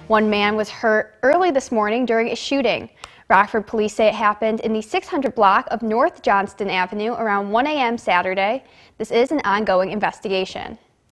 One man was hurt early this morning during a shooting. Rockford Police say it happened in the 600 block of North Johnston Avenue around 1 a.m. Saturday. This is an ongoing investigation.